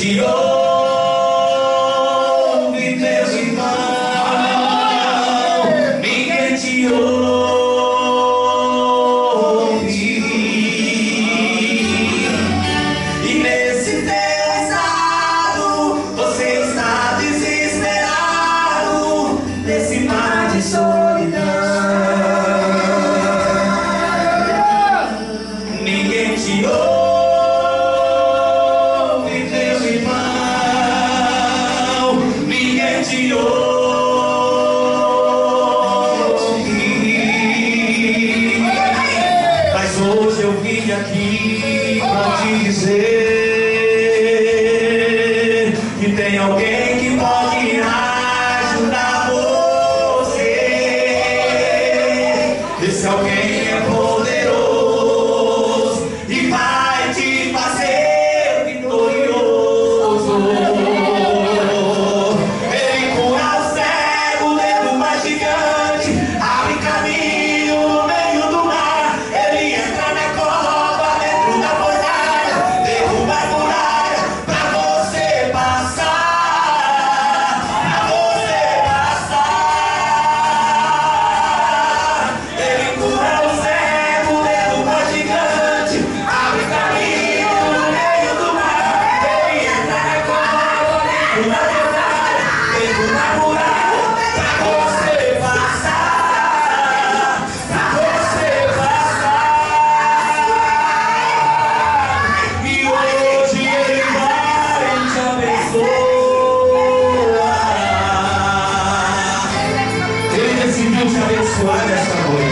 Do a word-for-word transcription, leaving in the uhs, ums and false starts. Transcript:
te ouve, meu irmão, ninguém te ouve. E nesse teu estado, você está desesperado, nesse mar de solidão. Ninguém te ouve. Te ouve. Mas hoje eu vim aqui pra te dizer que tem alguém que pode ajudar você. Esse alguém é poderoso e vai te fazer vitorioso. Decidiu te abençoar nesta noite.